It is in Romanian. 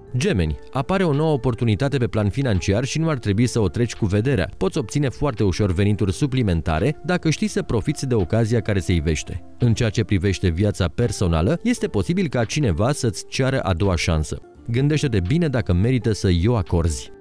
Gemeni, apare o nouă oportunitate pe plan financiar și nu ar trebui să o treci cu vederea. Poți obține foarte ușor venituri suplimentare dacă știi să profiți de ocazia care se ivește. În ceea ce privește viața personală, este posibil ca cineva să-ți ceară a doua șansă. Gândește-te bine dacă merită să i-o acorzi.